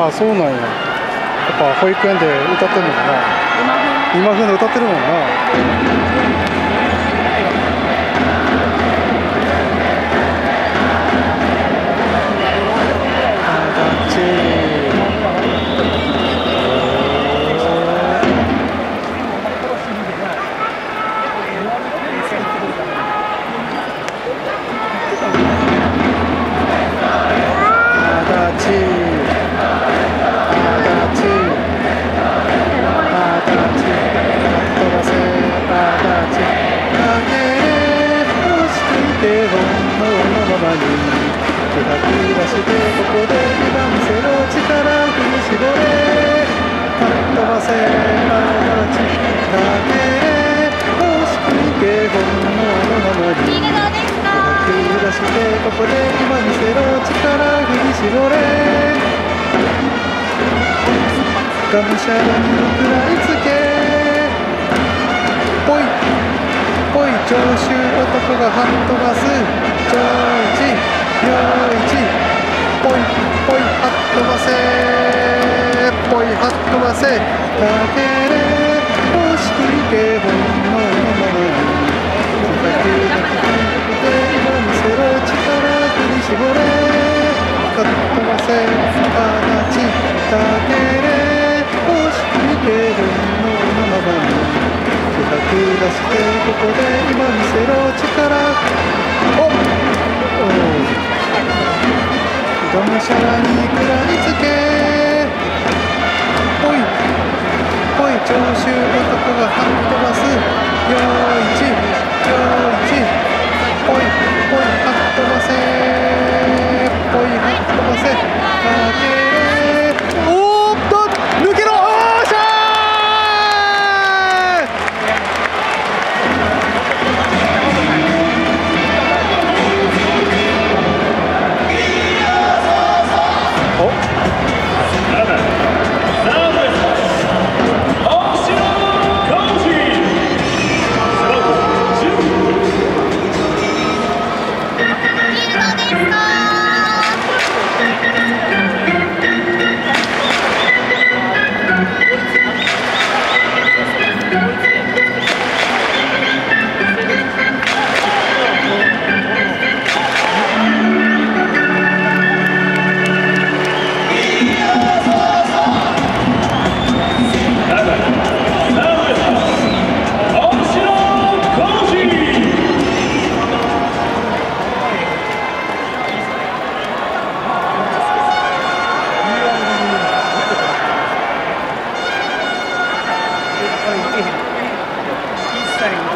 ああ、そうなんや。やっぱ保育園で歌ってるのかな。今風の歌ってるもんな。手がき出してここで今見せろ力振り絞れかっ飛ばせあがちだけ欲しくいけ本能のままに手がき出してここで今見せろ力振り絞れがむしゃらに食らいつけぽいぽい長州男がはっ飛ばす長一よいちぽいぽいはっ飛ばせぽいはっ飛ばせだけで欲しくいけ本能のままにだけだけで今見せろ力振り絞れはっ飛ばせ形だけで欲しくいけ本能のままに手が出してここで今見せろ力おっがむしゃらに食らいつけぽいぽい長州男がはっ飛ばすよいちぽいぽいはっ飛ばせぽいはっ飛ばせかけおーっと抜けろおーしゃ一切